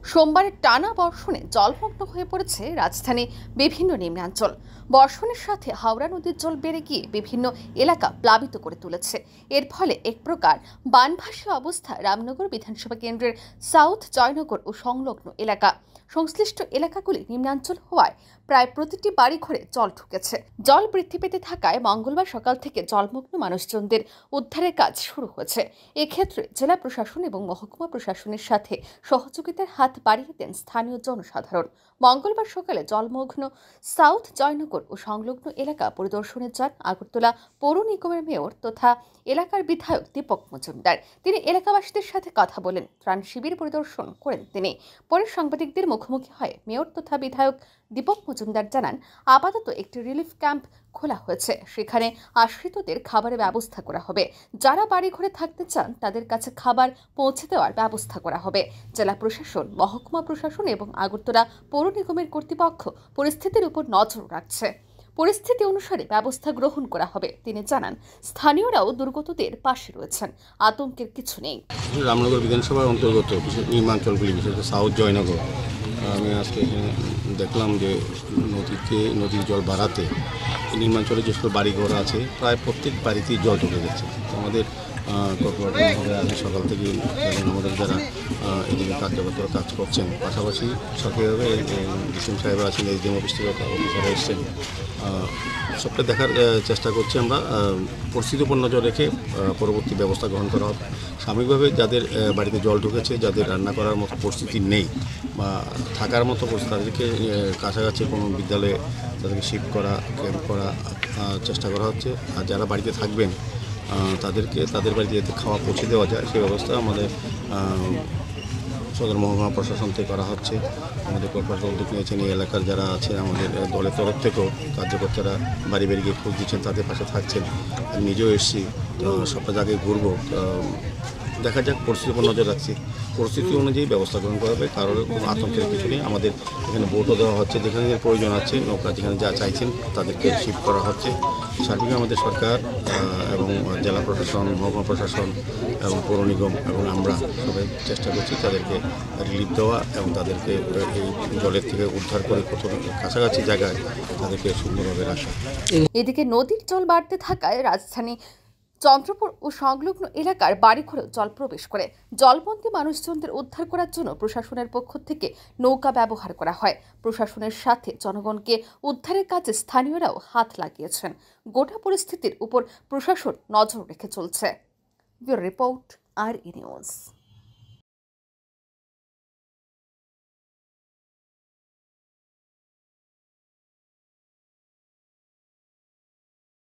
সোমবারের টানা বর্ষণে জলমগ্ন হয়ে পড়েছে রাজধানী বিভিন্ন নিম্নাঞ্চল। বর্ষণের সাথে হাওড়া নদীর জল বেড়ে গিয়ে বিভিন্ন এলাকা প্লাবিত করে তুলেছে। এর ফলে এক প্রকার বানভাসী অবস্থা রামনগর বিধানসভা কেন্দ্রের সাউথ জয়নগর ও সংলগ্ন এলাকা। সংশ্লিষ্ট এলাকাগুলি নিম্নাঞ্চল হওয়ায় প্রায় প্রতিটি বাড়িঘরে জল ঢুকেছে। জল বৃদ্ধি পেতে থাকায় মঙ্গলবার সকাল থেকে জলমগ্ন মানুষজনদের উদ্ধারের কাজ শুরু হয়েছে। এক্ষেত্রে জেলা প্রশাসন এবং মহকুমা প্রশাসনের সাথে সহযোগিতার হাত বাড়িয়ে দেন স্থানীয় জনসাধারণ। মঙ্গলবার সকালে জলমগ্ন সাউথ জয়নগর ও সংলগ্ন এলাকা পরিদর্শনে যান আগরতলা পৌর নিগমের মেয়র তথা এলাকার বিধায়ক দীপক মজুমদার। তিনি এলাকাবাসীদের সাথে কথা বলেন, ত্রাণ শিবির পরিদর্শন করেন। তিনি পরে সাংবাদিকদের মুখোমুখি হয়ে মেয়র তথা বিধায়ক দীপক মজুমদার জানান, আপাতত একটি রিলিফ ক্যাম্প খোলা হয়েছে, সেখানে আশ্রিতদের খাবারের ব্যবস্থা করা হবে। যারা বাড়ি ঘরে থাকতে চান তাদের কাছে খাবার পৌঁছে দেওয়ার ব্যবস্থা করা হবে। জেলা প্রশাসন, মহকুমা প্রশাসন এবং আগরতলা পৌর নিগমের কর্তৃপক্ষ পরিস্থিতির উপর নজর রাখছে। পরিস্থিতি অনুসারে ব্যবস্থা গ্রহণ করা হবে। তিনি জানান, স্থানীয়রাও দুর্গতদের পাশে রয়েছেন, আতঙ্কের কিছু নেই। রামনগর বিধানসভার অন্তর্গত নিম্নাঞ্চলগুলি, বিশেষ করে সাউথ জয়নগর, আমি আজকে এখানে দেখলাম যে নদীর জল বাড়াতে নিম্নাঞ্চলে যে সকল বাড়িঘর আছে প্রায় প্রত্যেক বাড়িতেই জল ঢুকে গেছে। আমাদের কর্পোরেটরভাবে আজকে সকাল থেকে আমাদের যারা এদিকে কাজ করছেন, পাশাপাশি সরকারিভাবে ডিসিএম সাহেবরা আছেন, এসডিএম অফিস থেকে অফিসাররা এসছেন, সবটা দেখার চেষ্টা করছি আমরা। পরিস্থিতির উপর নজর রেখে পরবর্তী ব্যবস্থা গ্রহণ করা হবে। সাময়িকভাবে যাদের বাড়িতে জল ঢুকেছে, যাদের রান্না করার মতো পরিস্থিতি নেই বা থাকার মতো পরিস্থিতি, তাদেরকে কাছাকাছি কোনো বিদ্যালয়ে তাদেরকে শিফট করা, ক্যাম্প করা চেষ্টা করা হচ্ছে। আর যারা বাড়িতে থাকবেন তাদেরকে তাদের বাড়িতে যাতে খাওয়া পৌঁছে দেওয়া যায় সেই ব্যবস্থা আমাদের সদর মহকুমা প্রশাসন থেকে করা হচ্ছে। আমাদের কর্পোরেটর উদ্যোগ নিয়েছেন, এই এলাকার যারা আছে আমাদের দলের তরফ থেকেও কার্যকর্তারা বাড়ি বাড়ি গিয়ে খোঁজ দিচ্ছেন, তাদের পাশে থাকছেন। আমি নিজেও এসেছি, তো সবটা জায়গায় ঘুরবো। দেখা যাক, পরিস্থিতির উপর নজর রাখছি, পরিস্থিতি অনুযায়ী ব্যবস্থা গ্রহণ করা হবে। কারোর কোনো আতঙ্কের কিছু নেই। আমাদের এখানে বোটও দেওয়া হচ্ছে, যেখানে প্রয়োজন আছে নৌকা যেখানে যা চাইছেন তাদেরকে শিফট করা হচ্ছে। সার্বিক আমাদের সরকার এবং জেলা প্রশাসন, মহকুমা প্রশাসন এবং পৌর নিগম এবং আমরা সবাই চেষ্টা করছি তাদেরকে রিলিফ দেওয়া এবং তাদেরকে এই জলের থেকে উদ্ধার করে কোথাও কাছাকাছি জায়গায় তাদেরকে সুন্দরভাবে রাখা। এদিকে নদীর জল বাড়তে থাকায় রাজধানী চন্দ্রপুর ও সংলগ্ন এলাকার বাড়িঘরেও জল প্রবেশ করে। জলবন্দী মানুষজনদের উদ্ধার করার জন্য প্রশাসনের পক্ষ থেকে নৌকা ব্যবহার করা হয়। প্রশাসনের সাথে জনগণকে উদ্ধারের কাজে স্থানীয়রাও হাত লাগিয়েছেন। গোটা পরিস্থিতির উপর প্রশাসন নজর রেখে চলছে। Bureau report, RE news.